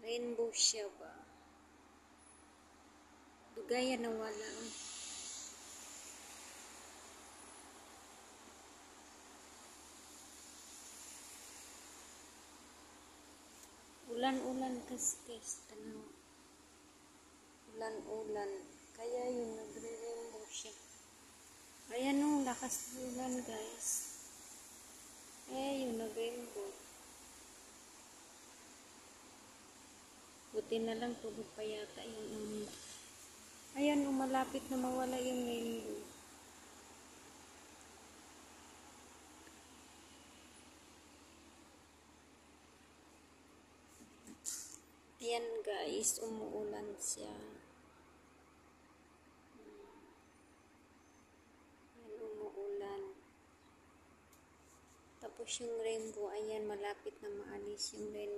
Rainbow siya ba? Dugaya na wala. Ulan-ulan kasi tanaw. Ulan-ulan. Kaya yung nagre-rainbow siya. Ayan o, lakas ng ulan guys. Yung nag-rainbow. Buti na lang tulog pa yata yung ayan o, malapit na mawala yung rainbow. Ayan guys, umuulan siya. Ayan, umuulan. Tapos yung rainbow, ayan, malapit na maalis yung rainbow.